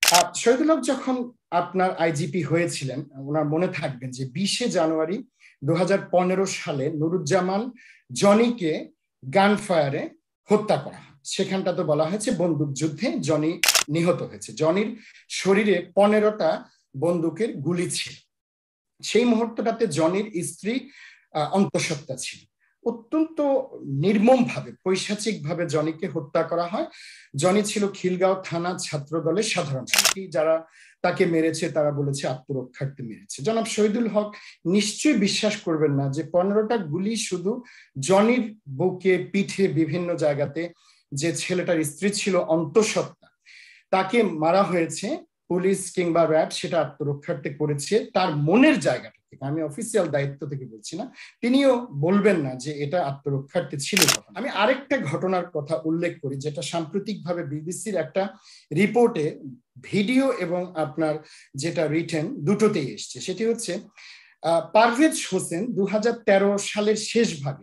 শহীদুল হক যখন আপনার আইজিপি হয়েছিলেন, ওনার মনে থাকবেন যে 20শে জানুয়ারি 2015 সালে নুরুজ্জামান জনিকে গান ফায়ারে হত্যা করা হয়। সেখানটা তো বলা হয়েছে বন্দুক যুদ্ধে জনি নিহত হয়েছে। জনির শরীরে 15টা বন্দুকের গুলি ছিল। সেই মুহূর্তটাতে জনির স্ত্রী অন্তঃসত্ত্বা ছিল। অত্যন্ত নির্মম ভাবে, পৈশাচিক ভাবে জনিকে হত্যা করা হয়। জনি ছিল খিলগাঁও থানা ছাত্র দলের সাধারণ সম্পাদক। যারা তাকে মেরেছে তারা বলেছে আত্মরক্ষার্থে মেরেছে। জনাব শহীদুল হক নিশ্চয়ই বিশ্বাস করবেন না যে 15টা গুলি শুধু জনির বুকে, পিঠে, বিভিন্ন জায়গাতে, যে ছেলেটার স্ত্রী ছিল অন্তঃসত্ত্বা, তাকে মারা হয়েছে। পুলিশ কিংবা র্যাব সেটা আত্মরক্ষার্থে করেছে তার মনের জায়গাটা থেকে। আমি অফিসিয়াল দায়িত্ব থেকে বলছি না, তিনিও বলবেন না যে এটা আত্মরক্ষার্থে ছিল। আমি আরেকটা ঘটনার কথা উল্লেখ করি, যেটা সাম্প্রতিকভাবে বিবিসির একটা রিপোর্টে ভিডিও এবং আপনার যেটা রিটেন দুটোতেই এসছে। সেটি হচ্ছে পারভেজ হোসেন 2013 সালের শেষ ভাগে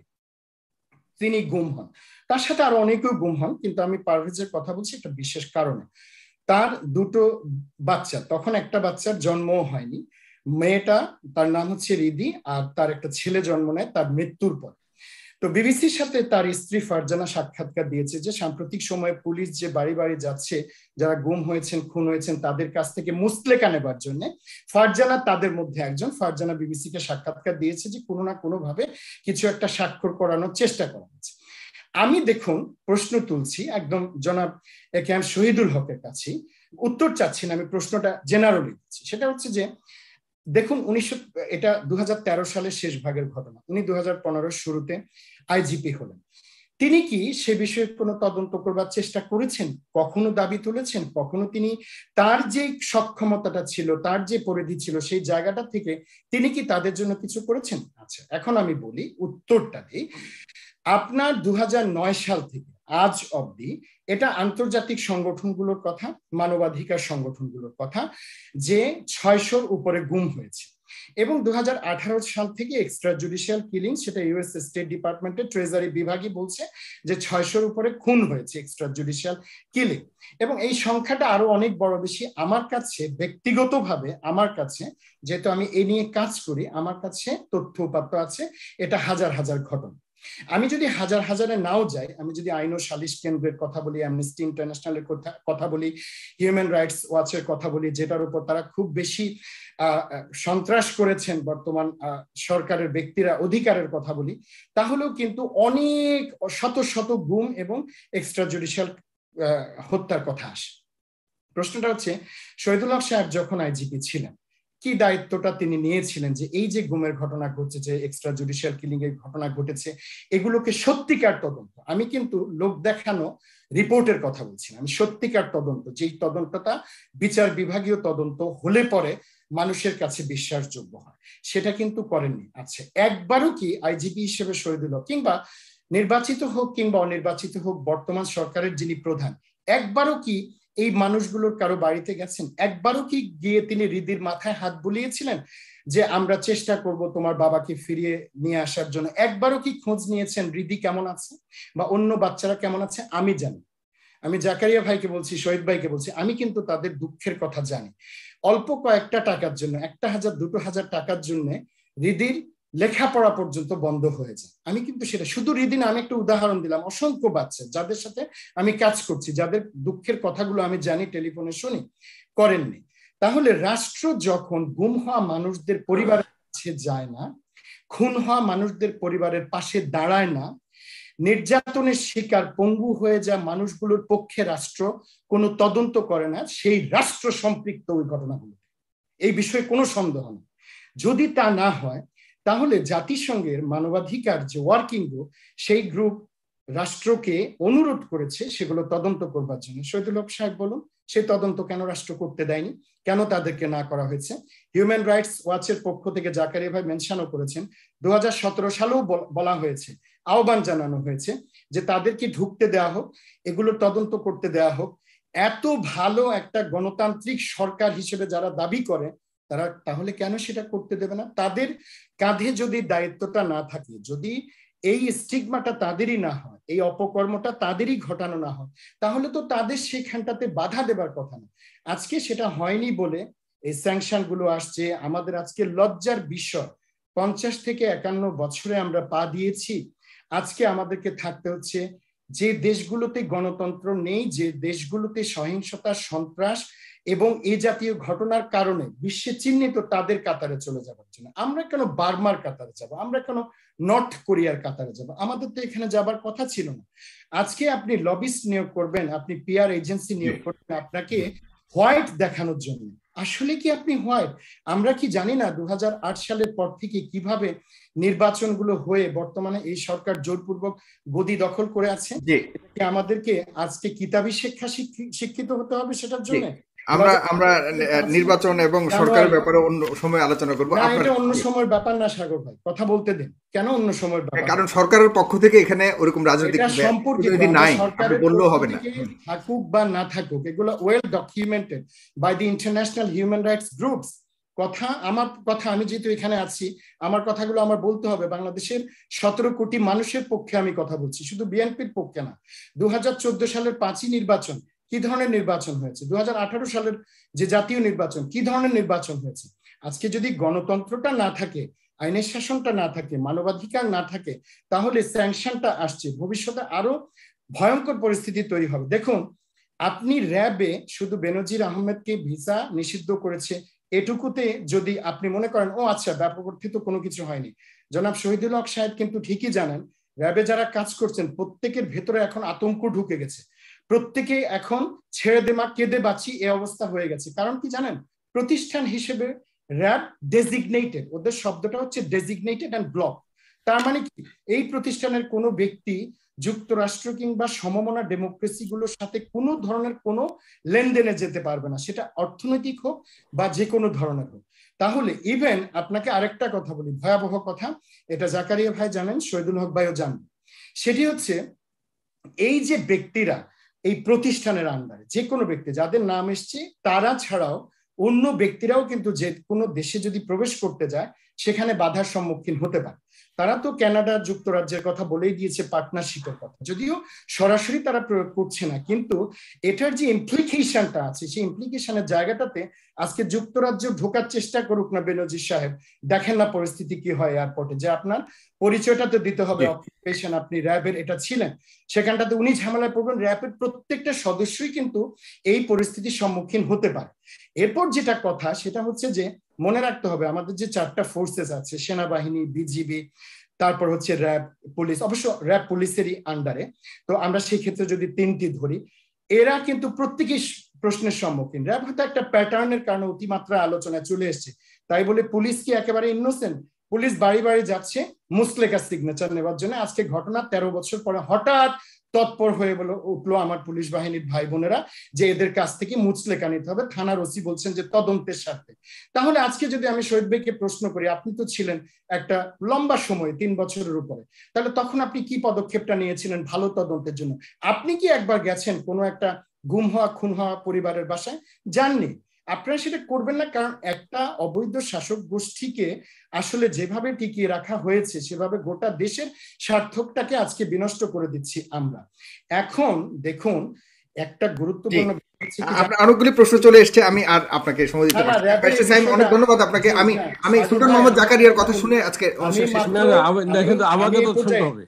তিনি গুম হন। তার সাথে আরো অনেকেও গুম হন, কিন্তু আমি পারভেজের কথা বলছি একটা বিশেষ কারণে। তার দুটো বাচ্চা, তখন একটা বাচ্চার জন্মও হয়নি, মেয়েটা তার নাম হচ্ছে রিদি, আর তার একটা ছেলে জন্ম নেয় তার মৃত্যুর পর। তো বিবিসির সাথে তার স্ত্রী ফারজানা সাক্ষাৎকার দিয়েছে যে সাম্প্রতিক সময়ে পুলিশ যে বাড়ি বাড়ি যাচ্ছে যারা গুম হয়েছেন, খুন হয়েছেন, তাদের কাছ থেকে মুসলেকা নেবার জন্য ফারজানা তাদের মধ্যে একজন। ফারজানা বিবিসিকে সাক্ষাৎকার দিয়েছে যে কোনো না কোনো ভাবে কিছু একটা স্বাক্ষর করানোর চেষ্টা করা হচ্ছে। আমি দেখুন প্রশ্ন তুলছি একদম জনাব একে এম শহীদুল হকের কাছে, উত্তর চাচ্ছি না, আমি প্রশ্নটা জেনারেলি দিচ্ছি। সেটা হচ্ছে যে দেখুন, এটা 2013 সালের শেষ ভাগের ঘটনা। উনি 2015 শুরুতে আইজিপি হলেন। তিনি কি সে বিষয়ে কোনো তদন্ত করবার চেষ্টা করেছেন? কখনো দাবি তুলেছেন? কখনো তিনি তার যে সক্ষমতাটা ছিল, তার যে পরিধি ছিল, সেই জায়গাটা থেকে তিনি কি তাদের জন্য কিছু করেছেন? আচ্ছা, এখন আমি বলি, উত্তরটা দিই। আপনার 2009 সাল থেকে আজ অবধি এটা আন্তর্জাতিক সংগঠনগুলোর কথা, মানবাধিকার সংগঠনগুলোর কথা, যে 600-র উপরে গুম হয়েছে। এবং 2018 সাল থেকে এক্সট্রা জুডিশিয়াল কিলিং, সেটা ইউএস স্টেট ডিপার্টমেন্টের ট্রেজারি বিভাগই বলছে যে 600-র উপরে খুন হয়েছে, এক্সট্রা জুডিশিয়াল কিলিং। এবং এই সংখ্যাটা আরো অনেক বড় বেশি। আমার কাছে ব্যক্তিগতভাবে, আমার কাছে যেহেতু আমি এ নিয়ে কাজ করি, আমার কাছে তথ্য উপাত্ত আছে, এটা হাজার হাজার ঘটনা। আমি যদি হাজার হাজারে নাও যাই, আমি যদি আইন ও সালিশ কেন্দ্রের কথা বলি, অ্যামনেস্টি ইন্টারন্যাশনালের কথা বলি, হিউম্যান রাইটস ওয়াচের কথা বলি, যেটার উপর তারা খুব বেশি সন্ত্রাস করেছেন বর্তমান সরকারের ব্যক্তিরা, অধিকারের কথা বলি, তাহলেও কিন্তু অনেক শত শত গুম এবং এক্সট্রা জুডিশিয়াল হত্যার কথা আসে। প্রশ্নটা হচ্ছে, শহীদুল হক সাহেব যখন আইজিপি ছিলেন, কি দায়িত্বটা তিনি নিয়েছিলেন যে এই যে গুমের ঘটনা ঘটছে, যে এক্সট্রা জুডিশিয়াল কিলিং এর ঘটনা ঘটেছে, এগুলোকে সত্যিকার তদন্ত, আমি কিন্তু লোক দেখানো রিপোর্টের কথা বলছি না, আমি সত্যিকার তদন্ত, যেই তদন্তটা বিচার বিভাগীয় তদন্ত হলে পরে মানুষের কাছে বিশ্বাসযোগ্য হয়, সেটা কিন্তু করেননি। আচ্ছা, একবারও কি আইজিপি হিসেবে শহীদুল হক, কিংবা নির্বাচিত হোক কিংবা অনির্বাচিত হোক, বর্তমান সরকারের যিনি প্রধান, একবারও কি এই মানুষগুলোর কারো বাড়িতে গেছেন? একবারও কি গিয়ে তিনি রিদির মাথায় হাত বুলিয়েছিলেন যে আমরা চেষ্টা করব তোমার বাবাকে ফিরিয়ে নিয়ে আসার জন্য? একবারও কি খোঁজ নিয়েছেন রিদি কেমন আছে বা অন্য বাচ্চারা কেমন আছে? আমি জানি, আমি জাকারিয়া ভাইকে বলছি, শহীদ ভাইকে বলছি, আমি কিন্তু তাদের দুঃখের কথা জানি। অল্প কয়েকটা টাকার জন্য, 1000 2000 টাকার জন্য রিদির লেখাপড়া পর্যন্ত বন্ধ হয়ে যায়। আমি কিন্তু সেটা শুধু রিদি না, আমি একটা উদাহরণ দিলাম, অসংখ্য বাচ্চা যাদের সাথে আমি কাজ করছি, যাদের দুঃখের কথাগুলো আমি জানি, টেলিফোনে শুনি, করেননি। তাহলে রাষ্ট্র যখন গুম হওয়া মানুষদের পরিবারের কাছে যায় না, খুন হওয়া মানুষদের পরিবারের পাশে দাঁড়ায় না, নির্যাতনের শিকার পঙ্গু হয়ে যা মানুষগুলোর পক্ষে রাষ্ট্র কোনো তদন্ত করে না, সেই রাষ্ট্র সম্পৃক্ত ওই ঘটনাগুলো, এই বিষয়ে কোনো সন্দেহ নেই। যদি তা না হয়, তাহলে জাতিসংঘের মানবাধিকার যে ওয়ার্কিং গ্রুপ, সেই গ্রুপ রাষ্ট্রকে অনুরোধ করেছে সেগুলো তদন্ত করবার জন্য। শহীদুল হক সাহেব বলুন, সেই তদন্ত কেন রাষ্ট্র করতে দেয়নি? কেন তাদেরকে না করা হয়েছে? হিউম্যান রাইটস ওয়াচের পক্ষ থেকে জাকারিয়া ভাই মেনশনও করেছেন, 2017 সালেও বলা হয়েছে, আহ্বান জানানো হয়েছে যে তাদেরকে ঢুকতে দেওয়া হোক, এগুলো তদন্ত করতে দেওয়া হোক। এত ভালো একটা গণতান্ত্রিক সরকার হিসেবে যারা দাবি করে, তারা তাহলে কেন সেটা করতে দেবে না? তাদের কাঁধে যদি দায়িত্বটা না থাকে, যদি এই স্টিগমাটা তাদেরই না হয়, এই অপকর্মটা তাদেরই ঘটানো না হয়, তাহলে তো তাদের সেখানটাতে বাধা দেবার কথা না। আজকে সেটা হয়নি বলে এই স্যাংশন গুলো আসছে। আমাদের আজকে লজ্জার বিষয়, 50 থেকে 51 বছরে আমরা পা দিয়েছি, আজকে আমাদেরকে থাকতে হচ্ছে যে দেশগুলোতে গণতন্ত্র নেই, যে দেশগুলোতে সহিংসতা, সন্ত্রাস এবং এই জাতীয় ঘটনার কারণে বিশ্বে চিহ্নিত তাদের কাতারে চলে যাবার জন্য। আমরা কেন বার্মার কাতারে যাব, আমরা কেন নর্থ কোরিয়ার কাতারে যাব? আমাদের তো এখানে যাবার কথা ছিল না। আজকে আপনি লবিস্ট নিয়োগ করবেন, আপনি পিআর এজেন্সি নিয়োগ করবেন আপনাকে হোয়াইট দেখানোর জন্য। আসলে কি আপনি হোয়াইট? আমরা কি জানি না 2008 সালের পর থেকে কিভাবে নির্বাচনগুলো হয়ে বর্তমানে এই সরকার জোরপূর্বক গদি দখল করে আছে? আমাদেরকে আজকে কিতাবী শিক্ষা শিক্ষিত হতে হবে সেটার জন্য? আমরা নির্বাচন এবং সরকারের ব্যাপারে অন্য সময় আলোচনা করবো। এটা অন্য সময়ের ব্যাপার না সাগর ভাই, কথা বলতে দিন। কেন অন্য সময়ের ব্যাপার? কারণ সরকারের পক্ষ থেকে এখানে ওরকম রাজনৈতিক সম্পর্কে নাই, বললেও হবে না। থাকুক বা না থাকুক, এগুলো well documented by the international human rights groups. আমার কথা, আমি যেহেতু এখানে আছি, আমার কথাগুলো আমার বলতে হবে। বাংলাদেশের 17 কোটি মানুষের পক্ষে আমি কথা বলছি, শুধু বিএনপির পক্ষে না। 2014 সালের 5ই নির্বাচন কি ধরনের নির্বাচন হয়েছে? 2018 সালের যে জাতীয় নির্বাচন কি ধরনের নির্বাচন হয়েছে? আজকে যদি গণতন্ত্রটা না থাকে, আইনের শাসনটা না থাকে, মানবাধিকার না থাকে, তাহলে স্যাংশনটা আসছে, ভবিষ্যতে আরো ভয়ঙ্কর পরিস্থিতি তৈরি হবে। দেখুন, আপনি র্যাবে শুধু বেনজির আহমেদকে ভিসা নিষিদ্ধ করেছে এটুকুতে যদি আপনি মনে করেন ও আচ্ছা ব্যাপক অর্থে তো কোনো কিছু হয়নি, জনাব শহীদুল হক সাহেব কিন্তু ঠিকই জানেন র্যাবে যারা কাজ করছেন প্রত্যেকের ভেতরে এখন আতঙ্ক ঢুকে গেছে। প্রত্যেকে এখন ছেড়ে দে মা কেঁদে বাঁচি এ অবস্থা হয়ে গেছে। কারণ কি জানেন? প্রতিষ্ঠান হিসেবে র্যাব ডেজিগনেটেড, ওদের শব্দটা হচ্ছে ডেজিগনেটেড অ্যান্ড ব্লক। তার মানে কি এই প্রতিষ্ঠানের কোনো ব্যক্তি যুক্তরাষ্ট্র কিংবা সমমনা ডেমোক্রেসি গুলোর সাথে কোনো ধরনের কোনো লেনদেনে যেতে পারবে না, সেটা অর্থনৈতিক হোক বা যে কোনো ধরনের হোক। তাহলে ইভেন আপনাকে আরেকটা কথা বলি, ভয়াবহ কথা, এটা জাকারিয়া ভাই জানেন, শহীদুল হক ভাইও জানেন, সেটি হচ্ছে এই যে ব্যক্তিরা এই প্রতিষ্ঠানের আন্ডারে, যে কোনো ব্যক্তি যাদের নাম এসছে তারা ছাড়াও অন্য ব্যক্তিরাও কিন্তু যে কোনো দেশে যদি প্রবেশ করতে যায় সেখানে বাধার সম্মুখীন হতে পারে। তারা তো কানাডা যুক্তরাজ্যের কথা বলেই দিয়েছে, পার্টনারশিপের কথা, যদিও সরাসরি তারা প্রয়োগ করছে না, কিন্তু এটার যে ইমপ্লিকেশনটা আছে সেই ইমপ্লিকেশনের জায়গাটাতে আজকে যুক্তরাজ্য ঢোকার চেষ্টা করুক না বেনজির সাহেব, দেখেন না পরিস্থিতি কি হয় এয়ারপোর্টে, যে আপনার পরিচয়টা তো দিতে হবে, অকুপেশন আপনি র্যাবের এটা ছিলেন, সেখানটাতে উনি ঝামেলায় পড়বেন। র্যাবের প্রত্যেকটা সদস্যই কিন্তু এই পরিস্থিতির সম্মুখীন হতে পারে। এরপর যেটা কথা সেটা হচ্ছে যে মনে রাখতে হবে আমাদের যে 4টা ফোর্সেস আছে, সেনাবাহিনী, বিজিবি, তারপর হচ্ছে র্যাব, পুলিশ, অবশ্য র্যাব পুলিশেরই আন্ডারে, তো আমরা সেই ক্ষেত্রে যদি 3টি ধরি, এরা কিন্তু প্রত্যেকেই প্রশ্নের সম্মুখীন। র্যাব হয়তো একটা প্যাটার্নের কারণে অতিমাত্রা আলোচনায় চলে এসছে, তাই বলে পুলিশ কি একেবারে ইনোসেন্ট? পুলিশ বাড়ি বাড়ি যাচ্ছে মুসলেকা সিগনেচার নেওয়ার জন্য। আজকে ঘটনা 13 বছর পরে হঠাৎ তৎপর হয়ে উঠলো আমার পুলিশ বাহিনীর ভাই বোনেরা যে এদের কাছ থেকে মুচলেকা নিতে হবে, থানার ওসি বলছেন যে তদন্তের স্বার্থে। তাহলে আজকে যদি আমি শহীদ ভাইকে প্রশ্ন করি, আপনি তো ছিলেন একটা লম্বা সময় 3 বছরের উপরে, তাহলে তখন আপনি কি পদক্ষেপটা নিয়েছিলেন ভালো তদন্তের জন্য? আপনি কি একবার গেছেন কোনো একটা গুম হওয়া খুন হওয়া পরিবারের বাসায়? যাননি। আপনারা সেটা করবেন না, কারণ একটা অবৈধ শাসক গোষ্ঠীকে আসলে যেভাবে টিকিয়ে রাখা হয়েছে সেভাবে গোটা দেশের স্বার্থটাকে আজকে বিনষ্ট করে দিচ্ছি আমরা। এখন দেখুন একটা গুরুত্বপূর্ণ, অনেকগুলি প্রশ্ন চলে এসছে, আমি আর আপনাকে সময় দিতে পারছি না। অনেক ধন্যবাদ আপনাকে। আমি সুলতান মোহাম্মদ জাকারিয়ার কথা শুনে আজকে আমাকে তো শুনতে হবে।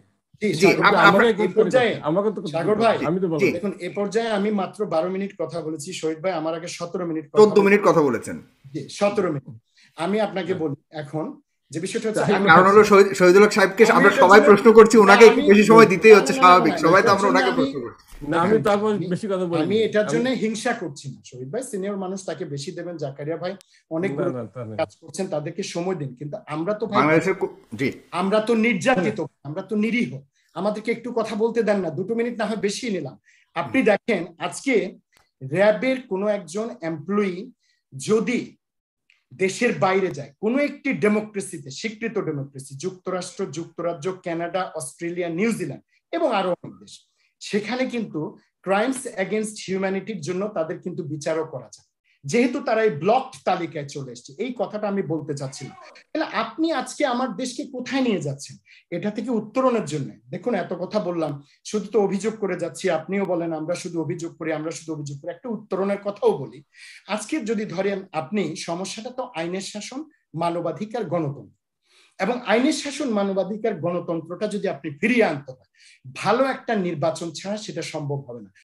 দেখুন এ পর্যায়ে আমি মাত্র 12 মিনিট কথা বলেছি, শহীদ ভাই আমার আগে 17 মিনিট 14 মিনিট কথা বলেছেন। 17 মিনিট। আমি আপনাকে বলি এখন যে বিষয়টা হচ্ছে, কারণ হলো শহীদুল হক সাহেবকে আমরা সবাই প্রশ্ন করছি, ওনাকে একটু বেশি সময় দিতেই হচ্ছে, স্বাভাবিক, সবাই তো আমরা ওনাকে প্রশ্ন করছি। আমি এটার জন্য হিংসা করছি না, শহীদ ভাই সিনিয়র মানুষ, তাকে বেশি দেবেন, জাকারিয়া ভাই অনেক কাজ করছেন, তাদেরকে সময় দিন। কিন্তু আমরা তো আমরা তো নির্যাতিত, আমরা তো নিরীহ, আমাদেরকে একটু কথা বলতে দেন না। 2 মিনিট না হয় বেশি নিলাম। আপনি দেখেন আজকে র্যাবের কোনো একজন এমপ্লয়ি যদি দেশের বাইরে যায় কোনো একটি ডেমোক্রেসিতে, স্বীকৃত ডেমোক্রেসি, যুক্তরাষ্ট্র, যুক্তরাজ্য, কানাডা, অস্ট্রেলিয়া, নিউজিল্যান্ড এবং আরো অনেক দেশ, সেখানে কিন্তু ক্রাইমস এগেইনস্ট হিউম্যানিটির জন্য তাদের কিন্তু বিচারও করা যায়। যেহেতু তারা এই ব্লকড তালিকায় চলে এসছে। এই কথাটা আমি বলতে চাচ্ছিলাম। তাহলে আপনি আজকে আমার দেশকে কোথায় নিয়ে যাচ্ছেন এটা থেকে উত্তরণের জন্য? দেখুন, এত কথা বললাম, শুধু তো অভিযোগ করে যাচ্ছি, আপনিও বলেন আমরা শুধু অভিযোগ করি, আমরা শুধু অভিযোগ করি, একটা উত্তরণের কথাও বলি। আজকে যদি ধরেন আপনি, সমস্যাটা তো আইনের শাসন, মানবাধিকার, গণতন্ত্র, এবং আইনের শাসন, মানবাধিকার, গণতন্ত্রটা যদি আপনি ফিরিয়ে আনতে হয়, ভালো একটা নির্বাচন ছাড়া সেটা সম্ভব হবে না।